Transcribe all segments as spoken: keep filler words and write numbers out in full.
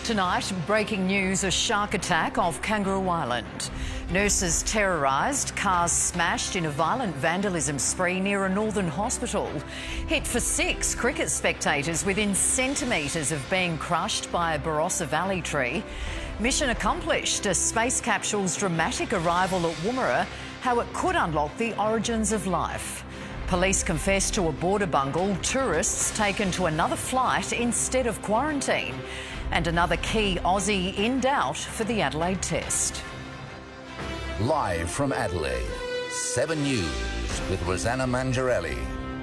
Tonight, breaking news, a shark attack off Kangaroo Island. Nurses terrorised, cars smashed in a violent vandalism spree near a northern hospital. Hit for six, cricket spectators within centimetres of being crushed by a Barossa Valley tree. Mission accomplished, a space capsule's dramatic arrival at Woomera, how it could unlock the origins of life. Police confessed to a border bungle, tourists taken to another flight instead of quarantine. And another key Aussie in doubt for the Adelaide Test. Live from Adelaide, Seven News with Rosanna Mangiarelli.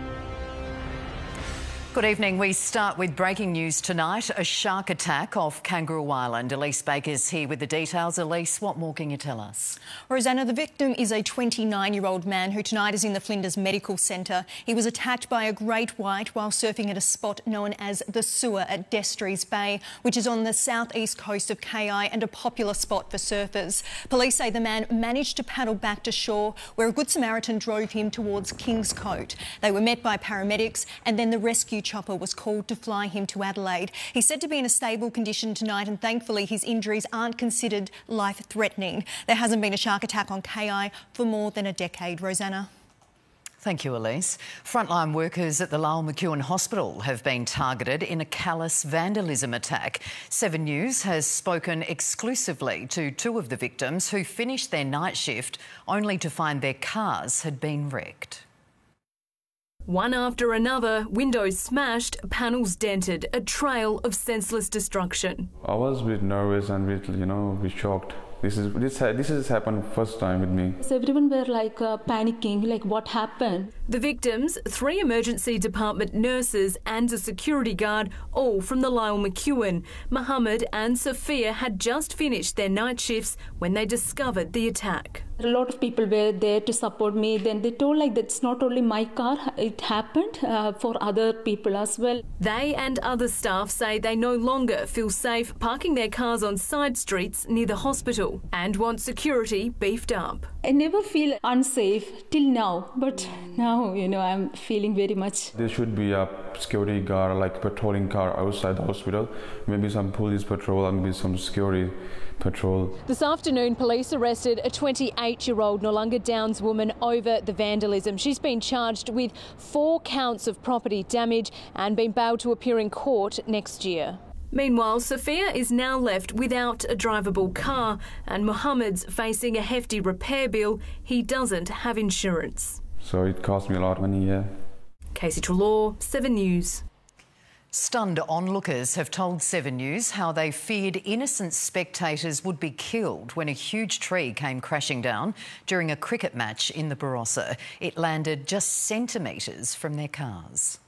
Good evening. We start with breaking news tonight, a shark attack off Kangaroo Island. Elise Baker's here with the details. Elise, what more can you tell us? Rosanna, the victim is a twenty-nine-year-old man who tonight is in the Flinders Medical Centre. He was attacked by a great white while surfing at a spot known as the Sewer at Destries Bay, which is on the southeast coast of K I and a popular spot for surfers. Police say the man managed to paddle back to shore, where a Good Samaritan drove him towards Kingscote. They were met by paramedics and then the rescue chopper was called to fly him to Adelaide. He's said to be in a stable condition tonight and thankfully his injuries aren't considered life-threatening. There hasn't been a shark attack on K I for more than a decade. Rosanna. Thank you, Elise. Frontline workers at the Lyell McEwin Hospital have been targeted in a callous vandalism attack. Seven News has spoken exclusively to two of the victims who finished their night shift only to find their cars had been wrecked. One after another, windows smashed, panels dented, a trail of senseless destruction. I was a bit nervous and a bit, you know, a bit shocked. This is this this has happened first time with me. So everyone were like uh, panicking, like what happened? The victims, three emergency department nurses and a security guard, all from the Lyell McEwin. Mohammed and Sophia had just finished their night shifts when they discovered the attack. A lot of people were there to support me. Then they told like that's not only my car, it happened uh, for other people as well. They and other staff say they no longer feel safe parking their cars on side streets near the hospital and want security beefed up. I never feel unsafe till now, but now, you know, I'm feeling very much. There should be a security guard, like patrolling car outside the hospital, maybe some police patrol and maybe some security patrol. This afternoon, police arrested a twenty-eight-year-old Noarlunga Downs woman over the vandalism. She's been charged with four counts of property damage and been bailed to appear in court next year. Meanwhile, Sophia is now left without a drivable car and Mohammed's facing a hefty repair bill. He doesn't have insurance. So it cost me a lot of money, yeah. Casey Treloar, Seven News. Stunned onlookers have told Seven News how they feared innocent spectators would be killed when a huge tree came crashing down during a cricket match in the Barossa. It landed just centimetres from their cars.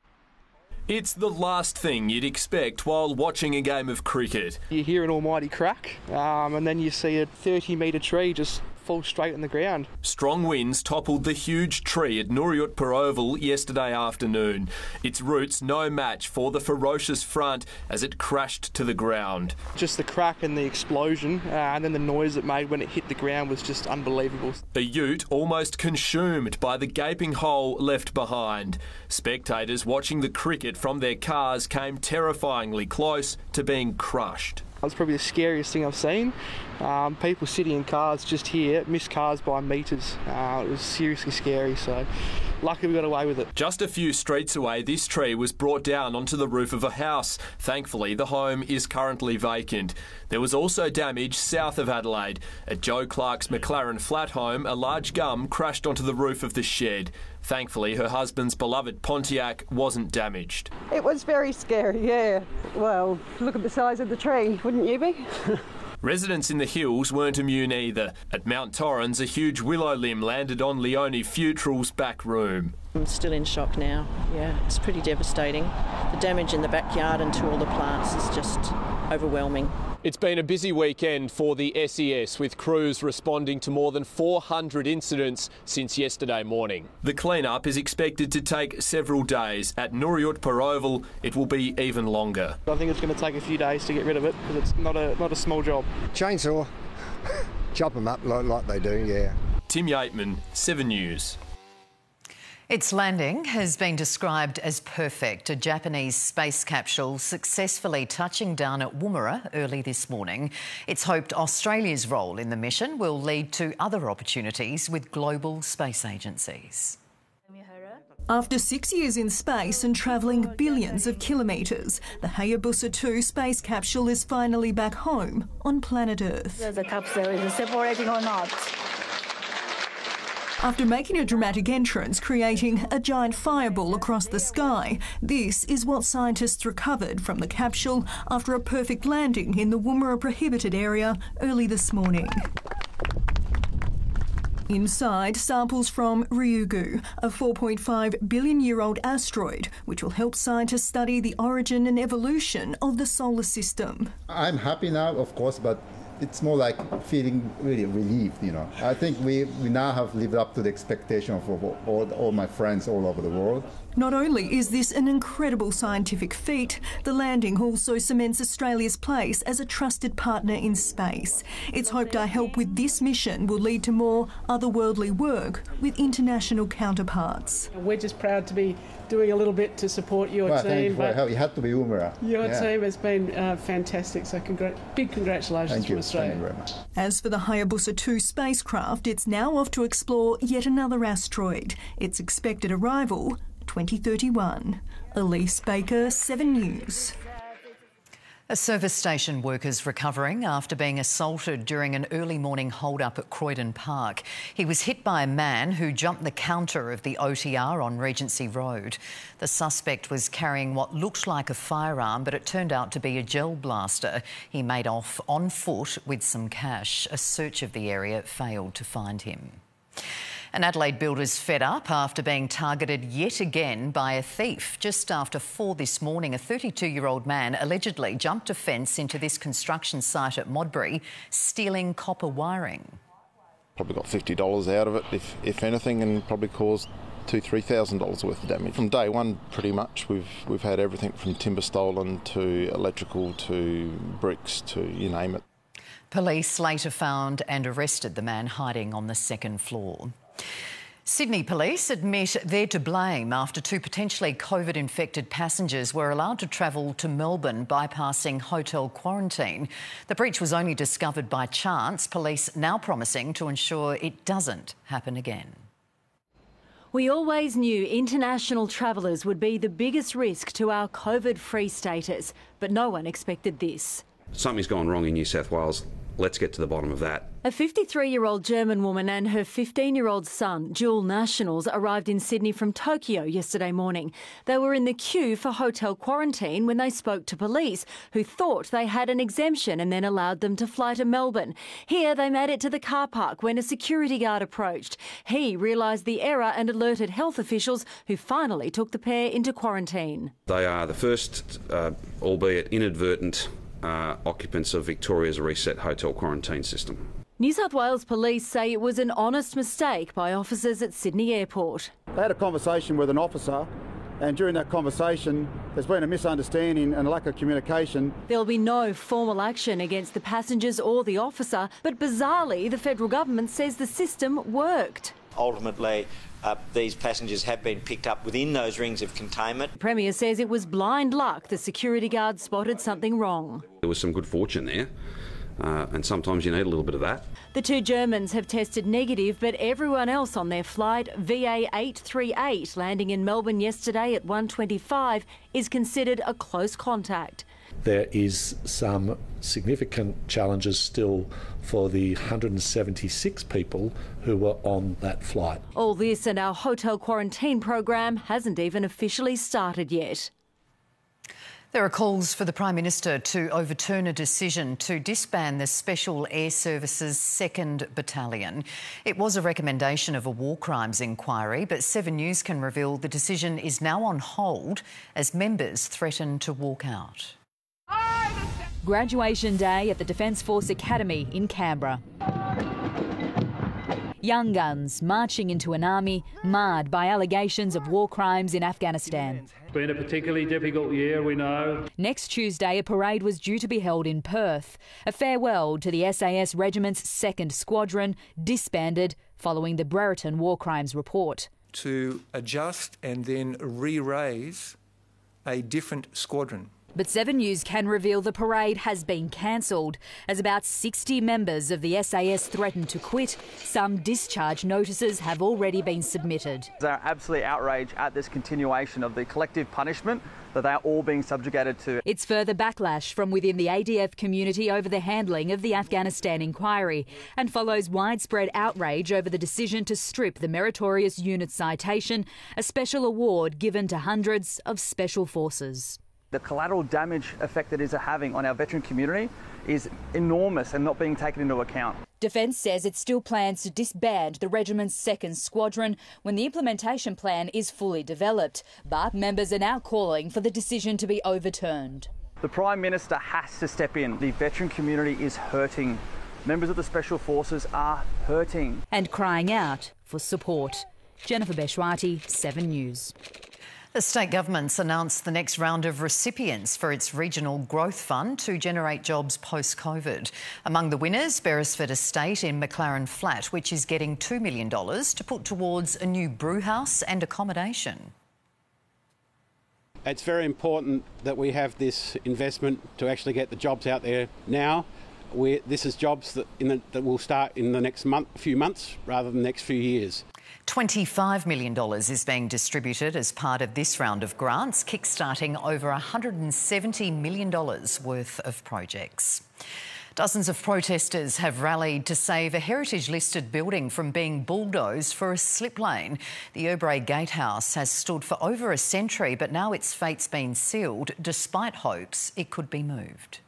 It's the last thing you'd expect while watching a game of cricket. You hear an almighty crack, um, and then you see a thirty metre tree just fall straight on the ground. Strong winds toppled the huge tree at Nooryutpur Oval yesterday afternoon. Its roots no match for the ferocious front as it crashed to the ground. Just the crack and the explosion, uh, and then the noise it made when it hit the ground was just unbelievable. A ute almost consumed by the gaping hole left behind. Spectators watching the cricket from their cars came terrifyingly close to being crushed. That was probably the scariest thing I've seen. Um, people sitting in cars just here, missed cars by metres. Uh, it was seriously scary, so lucky we got away with it. Just a few streets away, this tree was brought down onto the roof of a house. Thankfully, the home is currently vacant. There was also damage south of Adelaide. At Joe Clark's McLaren flat home, a large gum crashed onto the roof of the shed. Thankfully, her husband's beloved Pontiac wasn't damaged. It was very scary, yeah. Well, look at the size of the tree, wouldn't you be? Residents in the hills weren't immune either. At Mount Torrens, a huge willow limb landed on Leonie Futrell's back room. I'm still in shock now, yeah, it's pretty devastating. The damage in the backyard and to all the plants is just overwhelming. It's been a busy weekend for the S E S, with crews responding to more than four hundred incidents since yesterday morning. The clean-up is expected to take several days. At Nooryutpur Oval, it will be even longer. I think it's going to take a few days to get rid of it because it's not a, not a small job. Chainsaw, chop them up like, like they do, yeah. Tim Yateman, Seven News. Its landing has been described as perfect, a Japanese space capsule successfully touching down at Woomera early this morning. It's hoped Australia's role in the mission will lead to other opportunities with global space agencies. After six years in space and travelling billions of kilometres, the Hayabusa two space capsule is finally back home on planet Earth. The capsule is separating or not. After making a dramatic entrance, creating a giant fireball across the sky, this is what scientists recovered from the capsule after a perfect landing in the Woomera prohibited area early this morning. Inside, samples from Ryugu, a four point five billion year old asteroid, which will help scientists study the origin and evolution of the solar system. I'm happy now, of course, but it's more like feeling really relieved, you know. I think we, we now have lived up to the expectation of all, all my friends all over the world. Not only is this an incredible scientific feat, the landing also cements Australia's place as a trusted partner in space. It's hoped our help with this mission will lead to more otherworldly work with international counterparts. We're just proud to be doing a little bit to support your well, team. Thank you for your help. You had to be Woomera. Your yeah. team has been uh, fantastic, so congr big congratulations thank from you. Australia. Thank you very much. As for the Hayabusa two spacecraft, it's now off to explore yet another asteroid. Its expected arrival, twenty thirty-one. Elise Baker, Seven News. A service station worker's recovering after being assaulted during an early morning hold-up at Croydon Park. He was hit by a man who jumped the counter of the O T R on Regency Road. The suspect was carrying what looked like a firearm, but it turned out to be a gel blaster. He made off on foot with some cash. A search of the area failed to find him. An Adelaide builder's fed up after being targeted yet again by a thief. Just after four this morning, a thirty-two-year-old man allegedly jumped a fence into this construction site at Modbury, stealing copper wiring. Probably got fifty dollars out of it, if, if anything, and probably caused two, three thousand dollars worth of damage. From day one, pretty much, we've we've had everything from timber stolen to electrical to bricks to you name it. Police later found and arrested the man hiding on the second floor. Sydney police admit they're to blame after two potentially COVID-infected passengers were allowed to travel to Melbourne bypassing hotel quarantine. The breach was only discovered by chance, police now promising to ensure it doesn't happen again. We always knew international travellers would be the biggest risk to our COVID-free status, but no one expected this. Something's gone wrong in New South Wales. Let's get to the bottom of that. A fifty-three-year-old German woman and her fifteen-year-old son, dual nationals, arrived in Sydney from Tokyo yesterday morning. They were in the queue for hotel quarantine when they spoke to police, who thought they had an exemption and then allowed them to fly to Melbourne. Here they made it to the car park when a security guard approached. He realised the error and alerted health officials, who finally took the pair into quarantine. They are the first, uh, albeit inadvertent, Uh, occupants of Victoria's reset hotel quarantine system. New South Wales police say it was an honest mistake by officers at Sydney Airport. They had a conversation with an officer, and during that conversation there's been a misunderstanding and a lack of communication. There'll be no formal action against the passengers or the officer, but bizarrely the federal government says the system worked. Ultimately, Uh, these passengers have been picked up within those rings of containment. The Premier says it was blind luck the security guard spotted something wrong. There was some good fortune there, uh, and sometimes you need a little bit of that. The two Germans have tested negative, but everyone else on their flight, V A eight three eight, landing in Melbourne yesterday at one twenty-five, is considered a close contact. There is some significant challenges still for the one hundred seventy-six people who were on that flight. All this and our hotel quarantine program hasn't even officially started yet. There are calls for the Prime Minister to overturn a decision to disband the Special Air Service's second Battalion. It was a recommendation of a war crimes inquiry, but Seven News can reveal the decision is now on hold as members threaten to walk out. Graduation day at the Defence Force Academy in Canberra. Young guns marching into an army marred by allegations of war crimes in Afghanistan. It's been a particularly difficult year, we know. Next Tuesday, a parade was due to be held in Perth. A farewell to the S A S Regiment's second Squadron, disbanded following the Brereton war crimes report. to adjust and then re-raise a different squadron. But seven News can reveal the parade has been cancelled as about sixty members of the S A S threaten to quit. Some discharge notices have already been submitted. They're absolutely outraged at this continuation of the collective punishment that they are all being subjugated to. It's further backlash from within the A D F community over the handling of the Afghanistan inquiry and follows widespread outrage over the decision to strip the Meritorious Unit Citation, a special award given to hundreds of special forces. The collateral damage effect that it is having on our veteran community is enormous and not being taken into account. Defence says it still plans to disband the regiment's second squadron when the implementation plan is fully developed, but members are now calling for the decision to be overturned. The Prime Minister has to step in. The veteran community is hurting. Members of the Special Forces are hurting. And crying out for support. Jennifer Beshwati, seven News. The state government's announced the next round of recipients for its Regional Growth Fund to generate jobs post-COVID. Among the winners, Beresford Estate in McLaren Flat, which is getting two million dollars to put towards a new brewhouse and accommodation. It's very important that we have this investment to actually get the jobs out there now. We're, this is jobs that, in the, that will start in the next month, few months rather than the next few years. twenty-five million dollars is being distributed as part of this round of grants, kickstarting over one hundred seventy million dollars worth of projects. Dozens of protesters have rallied to save a heritage-listed building from being bulldozed for a slip lane. The Urbray Gatehouse has stood for over a century, but now its fate's been sealed, despite hopes it could be moved.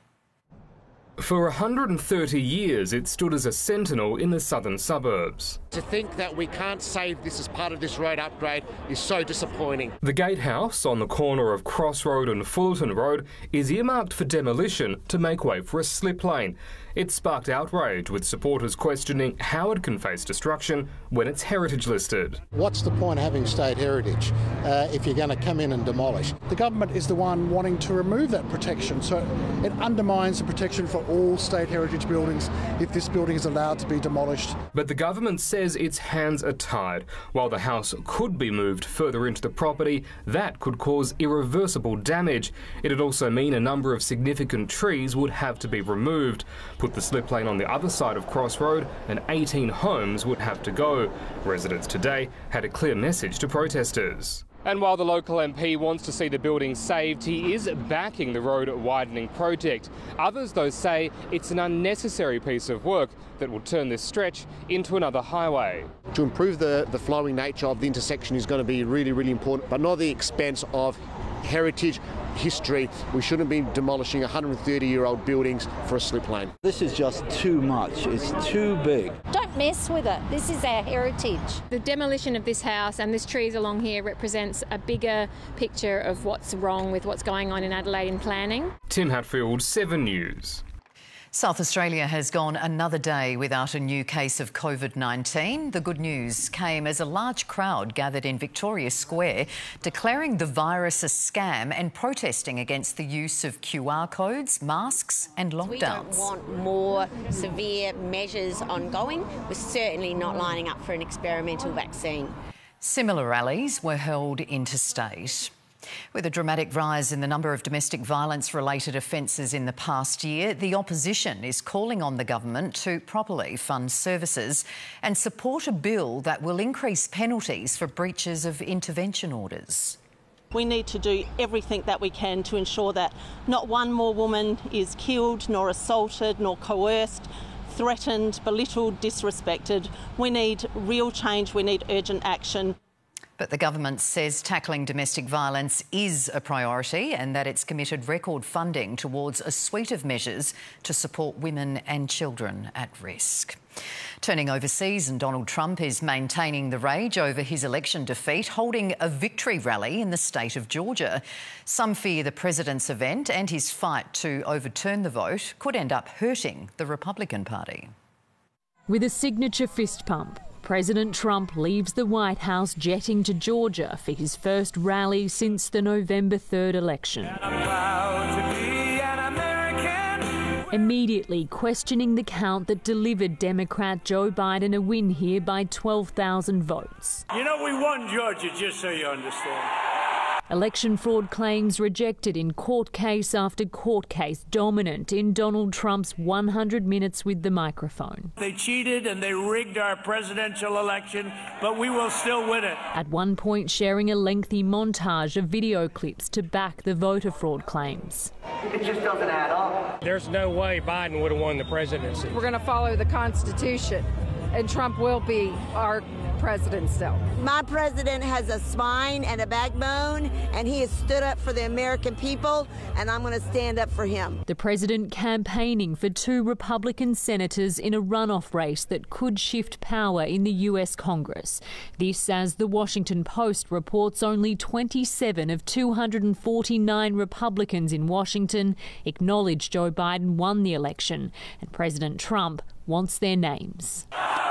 For one hundred thirty years, it stood as a sentinel in the southern suburbs. To think that we can't save this as part of this road upgrade is so disappointing. The Gatehouse on the corner of Cross Road and Fullerton Road is earmarked for demolition to make way for a slip lane. It sparked outrage, with supporters questioning how it can face destruction when it's heritage listed. What's the point of having state heritage uh, if you're going to come in and demolish? The government is the one wanting to remove that protection, so it undermines the protection for all state heritage buildings if this building is allowed to be demolished. But the government says its hands are tied. While the house could be moved further into the property, that could cause irreversible damage. It'd also mean a number of significant trees would have to be removed. Put the slip lane on the other side of Cross Road and eighteen homes would have to go. Residents today had a clear message to protesters. And while the local M P wants to see the building saved, he is backing the road widening project. Others, though, say it's an unnecessary piece of work that will turn this stretch into another highway. To improve the, the flowing nature of the intersection is going to be really, really important, but not at the expense of heritage, history. We shouldn't be demolishing one hundred thirty year old buildings for a slip lane. This is just too much. It's too big. Don't mess with it. This is our heritage. The demolition of this house and this trees along here represents a bigger picture of what's wrong with what's going on in Adelaide in planning. Tim Hatfield, seven News. South Australia has gone another day without a new case of COVID nineteen. The good news came as a large crowd gathered in Victoria Square, declaring the virus a scam and protesting against the use of Q R codes, masks and lockdowns. We don't want more severe measures ongoing. We're certainly not lining up for an experimental vaccine. Similar rallies were held interstate. With a dramatic rise in the number of domestic violence-related offences in the past year, the opposition is calling on the government to properly fund services and support a bill that will increase penalties for breaches of intervention orders. We need to do everything that we can to ensure that not one more woman is killed, nor assaulted, nor coerced, threatened, belittled, disrespected. We need real change. We need urgent action. But the government says tackling domestic violence is a priority and that it's committed record funding towards a suite of measures to support women and children at risk. Turning overseas, and Donald Trump is maintaining the rage over his election defeat, holding a victory rally in the state of Georgia. Some fear the president's event and his fight to overturn the vote could end up hurting the Republican Party. With a signature fist pump, President Trump leaves the White House jetting to Georgia for his first rally since the November third election. immediately questioning the count that delivered Democrat Joe Biden a win here by twelve thousand votes. You know, we won Georgia, just so you understand. Election fraud claims rejected in court case after court case, dominant in Donald Trump's one hundred minutes with the microphone. They cheated and they rigged our presidential election, but we will still win it. At one point sharing a lengthy montage of video clips to back the voter fraud claims. It just doesn't add up. There's no way Biden would have won the presidency. We're going to follow the Constitution, and Trump will be our president still. My president has a spine and a backbone, and he has stood up for the American people, and I'm going to stand up for him. The president campaigning for two Republican senators in a runoff race that could shift power in the U S Congress. This as the Washington Post reports only twenty-seven of two hundred forty-nine Republicans in Washington acknowledge Joe Biden won the election, and President Trump wants their names.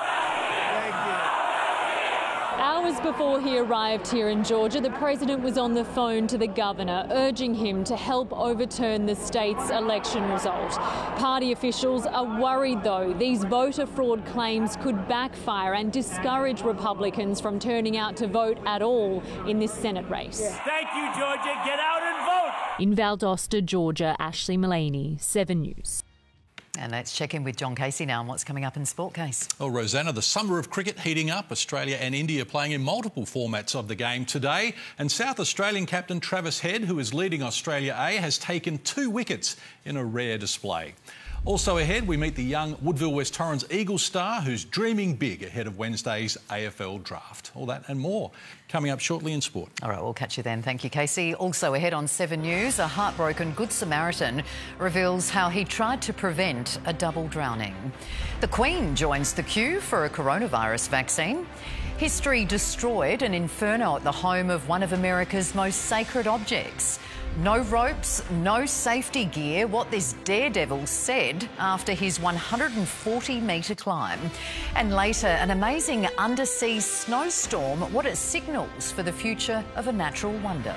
Hours before he arrived here in Georgia, the president was on the phone to the governor, urging him to help overturn the state's election result. Party officials are worried, though, these voter fraud claims could backfire and discourage Republicans from turning out to vote at all in this Senate race. Thank you, Georgia. Get out and vote. In Valdosta, Georgia, Ashley Mullaney, seven News. And let's check in with John Casey now on what's coming up in Sport Case. Well, Rosanna, the summer of cricket heating up. Australia and India playing in multiple formats of the game today. And South Australian captain Travis Head, who is leading Australia A, has taken two wickets in a rare display. Also ahead, we meet the young Woodville West Torrens Eagles star who's dreaming big ahead of Wednesday's A F L draft. All that and more coming up shortly in sport. All right, we'll catch you then. Thank you, Casey. Also ahead on seven News, a heartbroken Good Samaritan reveals how he tried to prevent a double drowning. The Queen joins the queue for a coronavirus vaccine. History destroyed an inferno at the home of one of America's most sacred objects. No ropes, no safety gear, what this daredevil said after his one hundred forty metre climb. And later, an amazing undersea snowstorm, what it signals for the future of a natural wonder.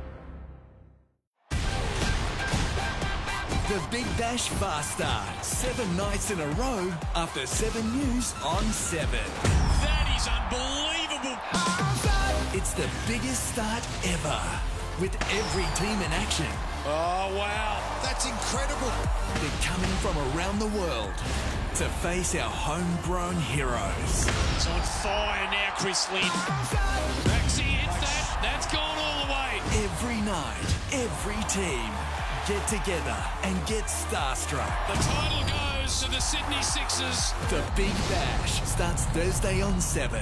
The Big Bash Fast Start. Seven nights in a row after seven News on seven. That is unbelievable. It's the biggest start ever. With every team in action. Oh, wow. That's incredible. They're coming from around the world to face our homegrown heroes. It's on fire now, Chris Lynn. Maxi hits that. That's gone all the way. Every night, every team get together and get starstruck. The title goes to the Sydney Sixers. The Big Bash starts Thursday on seven.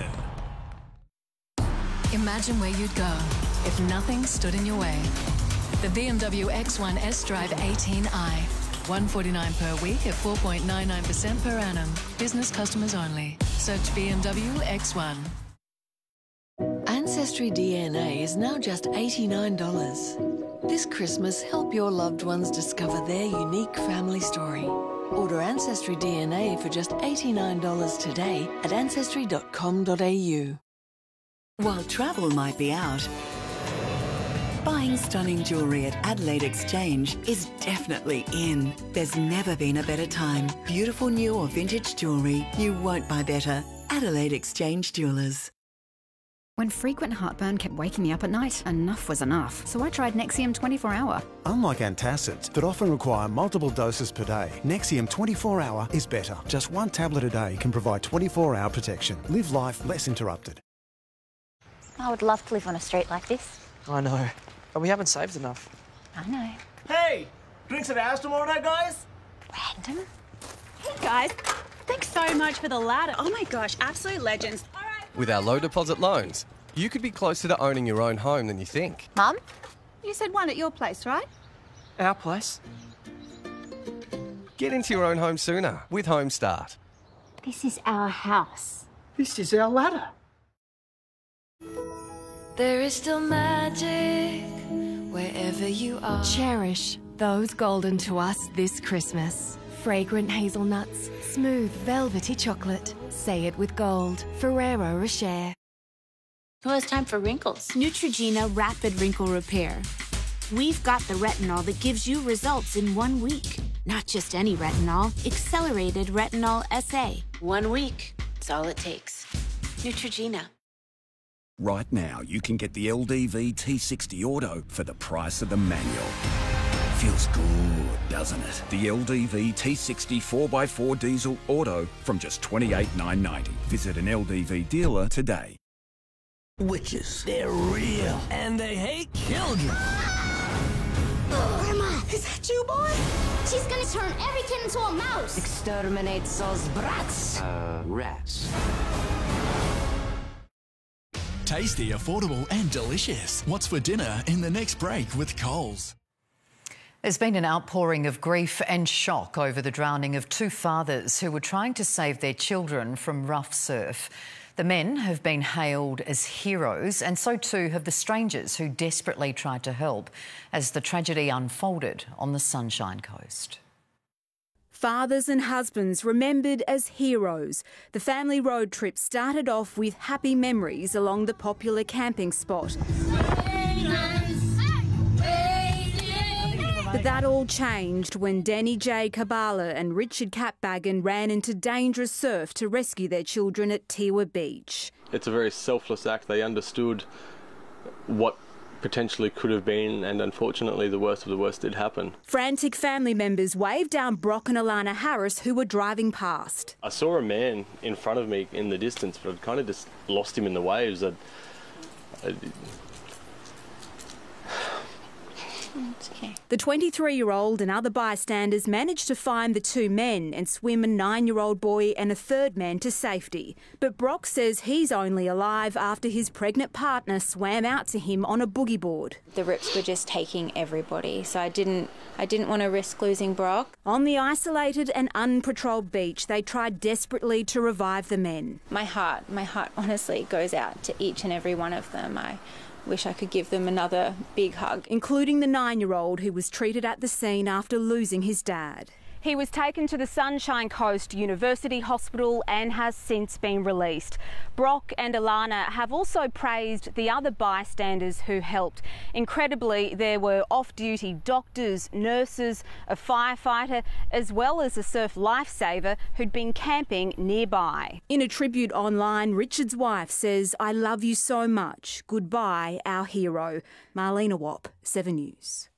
Imagine where you'd go if nothing stood in your way. The B M W X one S-Drive eighteen i. one hundred forty-nine per week at four point nine nine percent per annum. Business customers only. Search B M W X one. Ancestry D N A is now just eighty-nine dollars. This Christmas, help your loved ones discover their unique family story. Order Ancestry D N A for just eighty-nine dollars today at ancestry dot com dot a u. While travel might be out, buying stunning jewellery at Adelaide Exchange is definitely in. There's never been a better time. Beautiful new or vintage jewellery, you won't buy better. Adelaide Exchange Jewellers. When frequent heartburn kept waking me up at night, enough was enough. So I tried Nexium twenty-four hour. Unlike antacids that often require multiple doses per day, Nexium twenty-four hour is better. Just one tablet a day can provide twenty-four hour protection. Live life less interrupted. I would love to live on a street like this. I know, but we haven't saved enough. I know. Hey! Drinks at ours tomorrow night, guys? Random. Hey, guys. Thanks so much for the ladder. Oh, my gosh, absolute legends. All right. With our low deposit loans, you could be closer to owning your own home than you think. Mum? You said one at your place, right? Our place? Get into your own home sooner with HomeStart. This is our house. This is our ladder. There is still magic wherever you are. Cherish those golden to us this Christmas. Fragrant hazelnuts, smooth velvety chocolate. Say it with gold. Ferrero Rocher. Well, it's time for wrinkles. Neutrogena Rapid Wrinkle Repair. We've got the retinol that gives you results in one week. Not just any retinol, accelerated retinol S A. One week, it's all it takes. Neutrogena. Right now, you can get the L D V T sixty Auto for the price of the manual. Feels good, doesn't it? The L D V T sixty four by four Diesel Auto from just twenty-eight thousand nine hundred ninety dollars. Visit an L D V dealer today. Witches, they're real, and they hate children. Grandma, is that you, boy? She's gonna turn every kid into a mouse. Exterminate those brats. Uh, rats. Tasty, affordable and delicious. What's for dinner in the next break with Coles? There's been an outpouring of grief and shock over the drowning of two fathers who were trying to save their children from rough surf. The men have been hailed as heroes, and so too have the strangers who desperately tried to help as the tragedy unfolded on the Sunshine Coast. Fathers and husbands remembered as heroes. The family road trip started off with happy memories along the popular camping spot. But that all changed when Danny J. Kabala and Richard Capbagan ran into dangerous surf to rescue their children at Tiwa Beach. It's a very selfless act. They understood what potentially could have been, and unfortunately the worst of the worst did happen. Frantic family members waved down Brock and Alana Harris, who were driving past. I saw a man in front of me in the distance, but I'd kind of just lost him in the waves. I'd, I'd... It's okay. The twenty-three-year-old and other bystanders managed to find the two men and swim a nine-year-old boy and a third man to safety. But Brock says he's only alive after his pregnant partner swam out to him on a boogie board. The rips were just taking everybody, so I didn't, I didn't want to risk losing Brock. On the isolated and unpatrolled beach, they tried desperately to revive the men. My heart, my heart honestly goes out to each and every one of them. I wish I could give them another big hug. Including the nine-year-old who was treated at the scene after losing his dad. He was taken to the Sunshine Coast University Hospital and has since been released. Brock and Alana have also praised the other bystanders who helped. Incredibly, there were off-duty doctors, nurses, a firefighter, as well as a surf lifesaver who'd been camping nearby. In a tribute online, Richard's wife says, "I love you so much. Goodbye, our hero." Marlena Wapp, Seven News.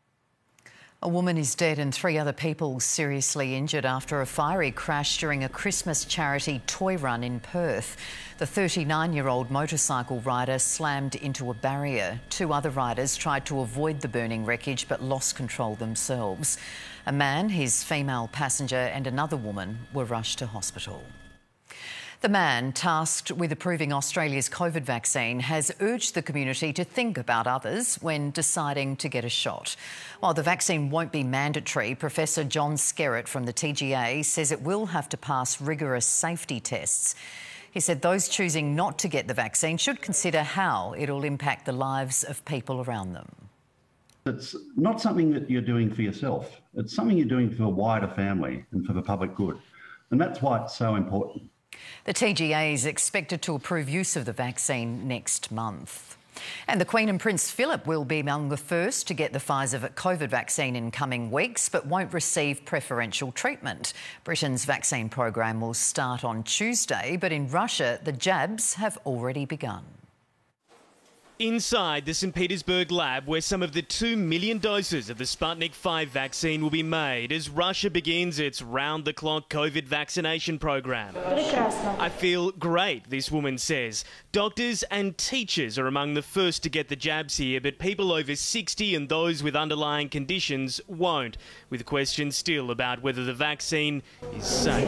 A woman is dead and three other people seriously injured after a fiery crash during a Christmas charity toy run in Perth. The thirty-nine-year-old motorcycle rider slammed into a barrier. Two other riders tried to avoid the burning wreckage but lost control themselves. A man, his female passenger and another woman were rushed to hospital. The man tasked with approving Australia's COVID vaccine has urged the community to think about others when deciding to get a shot. While the vaccine won't be mandatory, Professor John Skerritt from the T G A says it will have to pass rigorous safety tests. He said those choosing not to get the vaccine should consider how it'll impact the lives of people around them. It's not something that you're doing for yourself. It's something you're doing for the wider family and for the public good. And that's why it's so important. The T G A is expected to approve use of the vaccine next month. And the Queen and Prince Philip will be among the first to get the Pfizer COVID vaccine in coming weeks, but won't receive preferential treatment. Britain's vaccine program will start on Tuesday, but in Russia, the jabs have already begun. Inside the St Petersburg lab, where some of the two million doses of the Sputnik five vaccine will be made as Russia begins its round-the-clock COVID vaccination program. I feel great, this woman says. Doctors and teachers are among the first to get the jabs here, but people over sixty and those with underlying conditions won't, with questions still about whether the vaccine is safe.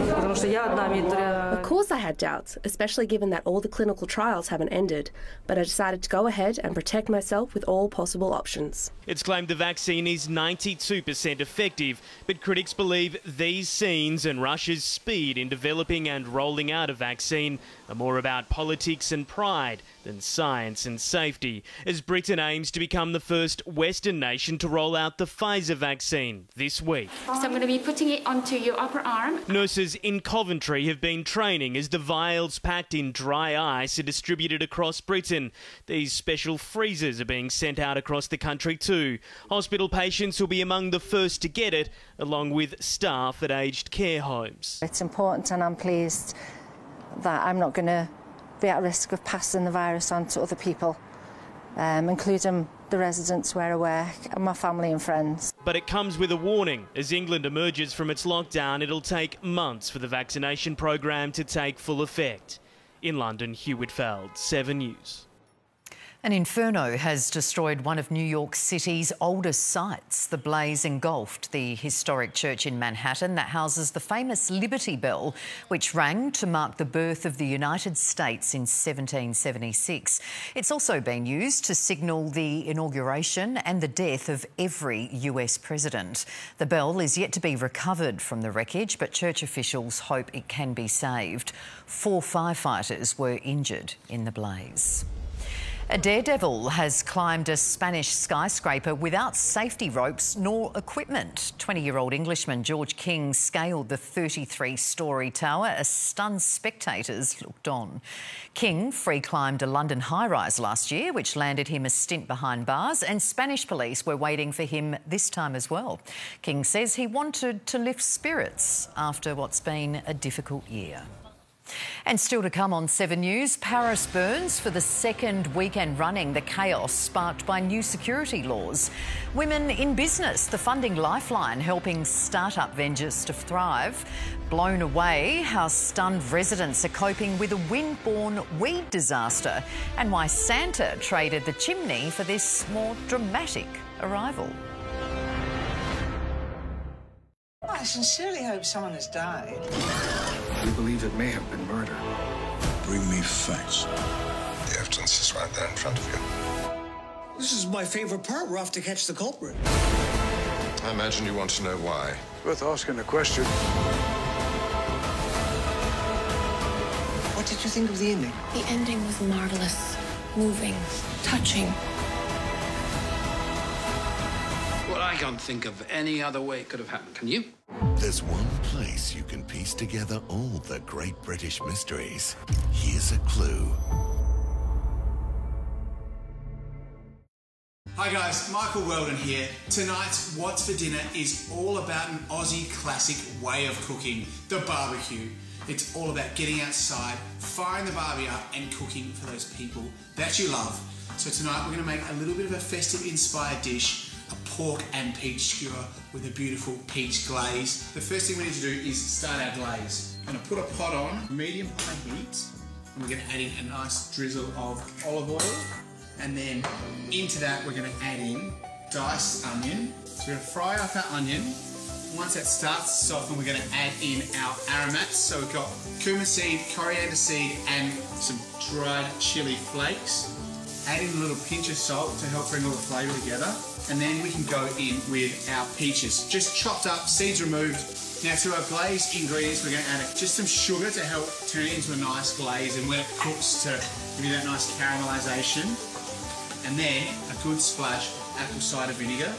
Of course I had doubts, especially given that all the clinical trials haven't ended, but I decided to go ahead and protect myself with all possible options. It's claimed the vaccine is ninety-two percent effective, but critics believe these scenes and Russia's speed in developing and rolling out a vaccine are more about politics and pride than science and safety, as Britain aims to become the first Western nation to roll out the Pfizer vaccine this week. So I'm going to be putting it onto your upper arm. Nurses in Coventry have been training as the vials packed in dry ice are distributed across Britain. These special freezers are being sent out across the country too. Hospital patients will be among the first to get it, along with staff at aged care homes. It's important, and I'm pleased that I'm not going to be at risk of passing the virus on to other people, um, including the residents where I work and my family and friends. But it comes with a warning. As England emerges from its lockdown, it'll take months for the vaccination program to take full effect. In London, Hugh Whitfield, seven News. An inferno has destroyed one of New York City's oldest sites. The blaze engulfed the historic church in Manhattan that houses the famous Liberty Bell, which rang to mark the birth of the United States in seventeen seventy-six. It's also been used to signal the inauguration and the death of every U S president. The bell is yet to be recovered from the wreckage, but church officials hope it can be saved. Four firefighters were injured in the blaze. A daredevil has climbed a Spanish skyscraper without safety ropes nor equipment. twenty-year-old Englishman George King scaled the thirty-three storey tower as stunned spectators looked on. King free-climbed a London high-rise last year, which landed him a stint behind bars, and Spanish police were waiting for him this time as well. King says he wanted to lift spirits after what's been a difficult year. And still to come on seven News, Paris burns for the second weekend running the chaos sparked by new security laws. Women in business, the funding lifeline helping start-up ventures to thrive. Blown away, how stunned residents are coping with a wind-borne weed disaster, and why Santa traded the chimney for this more dramatic arrival. I sincerely hope someone has died. We believe it may have been murder. Bring me facts. The evidence is right there in front of you. This is my favourite part. We're off to catch the culprit. I imagine you want to know why. It's worth asking a question. What did you think of the ending? The ending was marvellous, moving, touching. Well, I can't think of any other way it could have happened. Can you? There's one place you can piece together all the great British mysteries. Here's a clue. Hi guys, Michael Weldon here. Tonight's What's for Dinner is all about an Aussie classic way of cooking, the barbecue. It's all about getting outside, firing the barbie up and cooking for those people that you love. So tonight we're going to make a little bit of a festive inspired dish, a pork and peach skewer with a beautiful peach glaze. The first thing we need to do is start our glaze. I'm going to put a pot on, medium high heat, and we're going to add in a nice drizzle of olive oil. And then into that we're going to add in diced onion. So we're going to fry off our onion. Once that starts to soften, we're going to add in our aromats. So we've got cumin seed, coriander seed, and some dried chili flakes. Add in a little pinch of salt to help bring all the flavour together. And then we can go in with our peaches. Just chopped up, seeds removed. Now to our glazed ingredients, we're going to add just some sugar to help turn it into a nice glaze, and when it cooks to give you that nice caramelisation. And then a good splash of apple cider vinegar.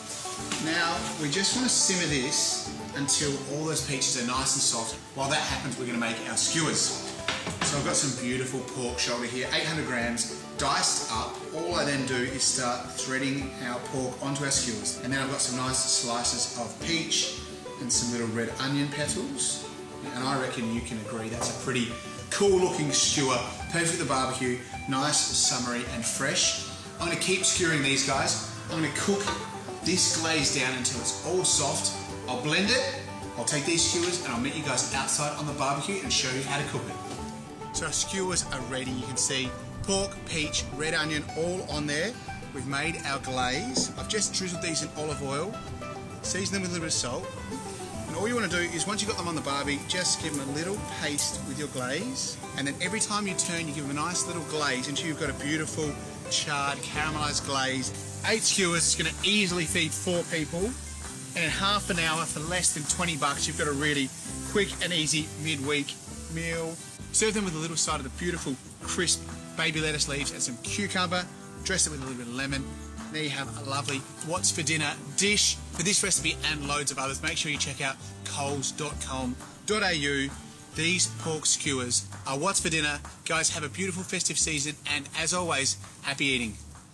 Now we just want to simmer this until all those peaches are nice and soft. While that happens, we're going to make our skewers. So I've got some beautiful pork shoulder here, eight hundred grams, diced up. All I then do is start threading our pork onto our skewers. And then I've got some nice slices of peach and some little red onion petals. And I reckon you can agree that's a pretty cool looking skewer, perfect for the barbecue, nice, summery and fresh. I'm going to keep skewering these guys. I'm going to cook this glaze down until it's all soft. I'll blend it, I'll take these skewers and I'll meet you guys outside on the barbecue and show you how to cook it. So our skewers are ready. You can see pork, peach, red onion all on there. We've made our glaze. I've just drizzled these in olive oil, season them with a little bit of salt. And all you want to do is once you've got them on the barbie, just give them a little paste with your glaze. And then every time you turn, you give them a nice little glaze until you've got a beautiful charred, caramelised glaze. Eight skewers is going to easily feed four people. And in half an hour for less than twenty bucks, you've got a really quick and easy midweek meal. Serve them with a little side of the beautiful, crisp baby lettuce leaves and some cucumber. Dress it with a little bit of lemon. There you have a lovely What's for Dinner dish. For this recipe and loads of others, make sure you check out coles dot com dot a u. These pork skewers are what's for dinner. Guys, have a beautiful festive season, and as always, happy eating.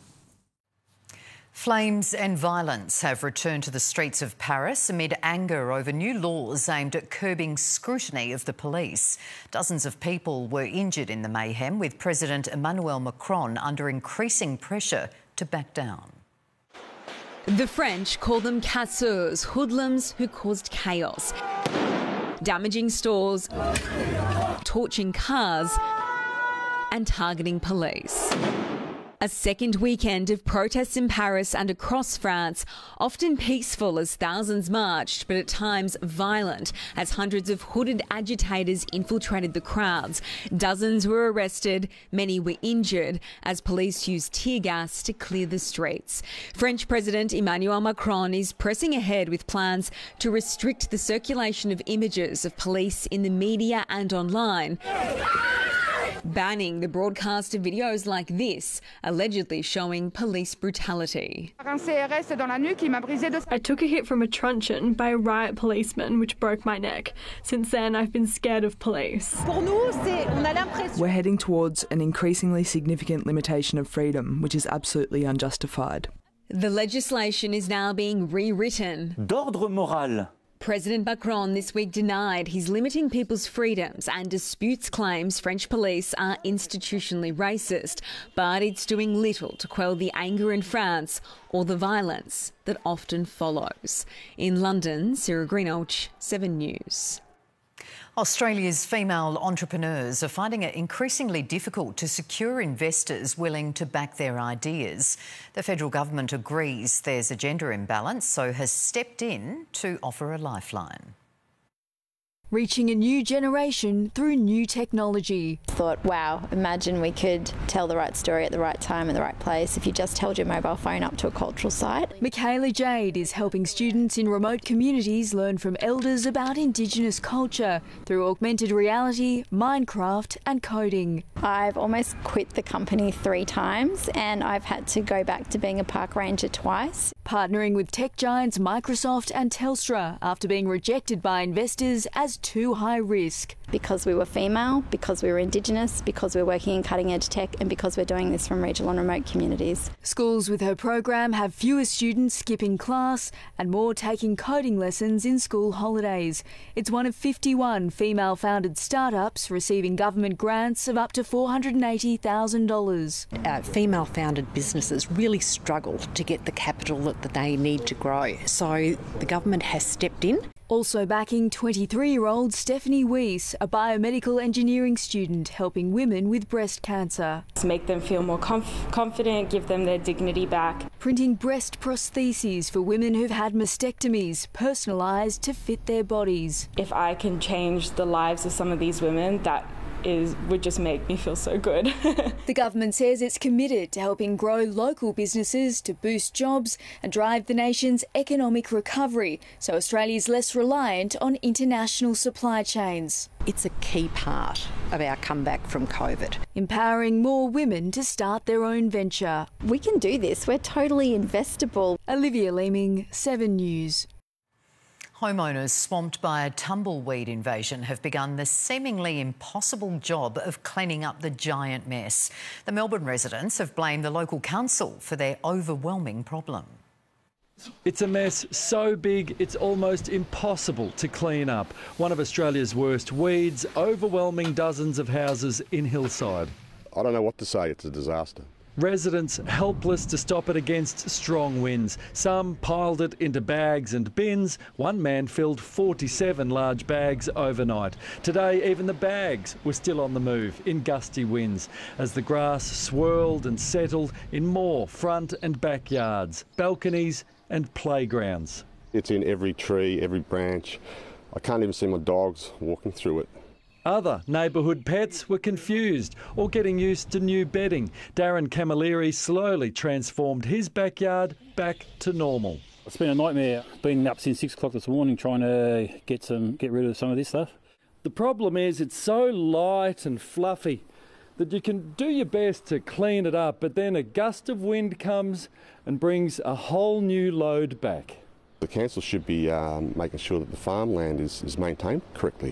Flames and violence have returned to the streets of Paris amid anger over new laws aimed at curbing scrutiny of the police. Dozens of people were injured in the mayhem, with President Emmanuel Macron under increasing pressure to back down. The French call them casseurs, hoodlums who caused chaos, damaging stores, torching cars and targeting police. A second weekend of protests in Paris and across France, often peaceful as thousands marched, but at times violent as hundreds of hooded agitators infiltrated the crowds. Dozens were arrested, many were injured as police used tear gas to clear the streets. French President Emmanuel Macron is pressing ahead with plans to restrict the circulation of images of police in the media and online, banning the broadcast of videos like this, allegedly showing police brutality. I took a hit from a truncheon by a riot policeman, which broke my neck. Since then, I've been scared of police. We're heading towards an increasingly significant limitation of freedom, which is absolutely unjustified. The legislation is now being rewritten. D'ordre moral. President Macron this week denied he's limiting people's freedoms and disputes claims French police are institutionally racist, but it's doing little to quell the anger in France or the violence that often follows. In London, Sarah Greenhalgh, Seven News. Australia's female entrepreneurs are finding it increasingly difficult to secure investors willing to back their ideas. The federal government agrees there's a gender imbalance, so has stepped in to offer a lifeline. Reaching a new generation through new technology. Thought, wow, imagine we could tell the right story at the right time in the right place if you just held your mobile phone up to a cultural site. Michaela Jade is helping students in remote communities learn from elders about Indigenous culture through augmented reality, Minecraft and coding. I've almost quit the company three times and I've had to go back to being a park ranger twice. Partnering with tech giants Microsoft and Telstra after being rejected by investors as too high risk. Because we were female, because we were Indigenous, because we're working in cutting edge tech and because we're doing this from regional and remote communities. Schools with her program have fewer students skipping class and more taking coding lessons in school holidays. It's one of fifty-one female founded startups receiving government grants of up to four hundred eighty thousand dollars. Uh, female founded businesses really struggle to get the capital that, that they need to grow, so the government has stepped in. Also backing twenty-three-year-old Stephanie Weiss, a biomedical engineering student helping women with breast cancer. To make them feel more conf confident, give them their dignity back. Printing breast prostheses for women who've had mastectomies, personalised to fit their bodies. If I can change the lives of some of these women, that is would just make me feel so good. The government says it's committed to helping grow local businesses to boost jobs and drive the nation's economic recovery, so Australia's less reliant on international supply chains. It's a key part of our comeback from COVID. Empowering more women to start their own venture. We can do this. We're totally investable. Olivia Leeming, Seven News. Homeowners swamped by a tumbleweed invasion have begun the seemingly impossible job of cleaning up the giant mess. The Melbourne residents have blamed the local council for their overwhelming problem. It's a mess so big it's almost impossible to clean up. One of Australia's worst weeds, overwhelming dozens of houses in Hillside. I don't know what to say, it's a disaster. Residents helpless to stop it against strong winds. Some piled it into bags and bins. One man filled forty-seven large bags overnight. Today, even the bags were still on the move in gusty winds as the grass swirled and settled in more front and backyards, balconies and playgrounds. It's in every tree, every branch. I can't even see my dogs walking through it. Other neighbourhood pets were confused or getting used to new bedding. Darren Camilleri slowly transformed his backyard back to normal. It's been a nightmare being up since six o'clock this morning trying to get some, get rid of some of this stuff. The problem is it's so light and fluffy that you can do your best to clean it up, but then a gust of wind comes and brings a whole new load back. The council should be um, making sure that the farmland is, is maintained correctly.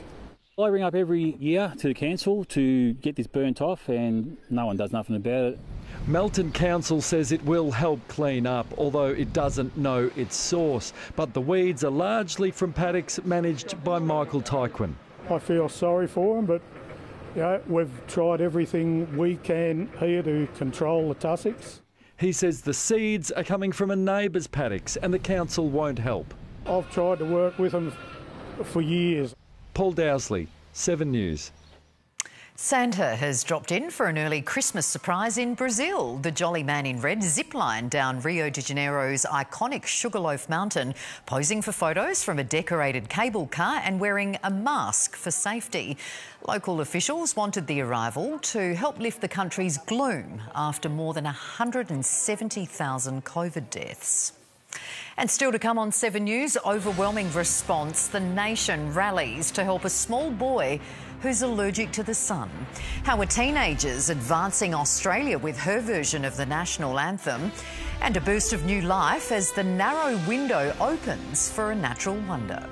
I ring up every year to the council to get this burnt off and no one does nothing about it. Melton Council says it will help clean up, although it doesn't know its source. But the weeds are largely from paddocks managed by Michael Tyquin. I feel sorry for them, but you know, we've tried everything we can here to control the tussocks. He says the seeds are coming from a neighbour's paddocks and the council won't help. I've tried to work with them for years. Paul Dowsley, Seven News. Santa has dropped in for an early Christmas surprise in Brazil. The jolly man in red ziplined down Rio de Janeiro's iconic Sugarloaf Mountain, posing for photos from a decorated cable car and wearing a mask for safety. Local officials wanted the arrival to help lift the country's gloom after more than one hundred seventy thousand COVID deaths. And still to come on Seven News, overwhelming response. The nation rallies to help a small boy who's allergic to the sun. How are teenagers advancing Australia with her version of the national anthem? And a boost of new life as the narrow window opens for a natural wonder.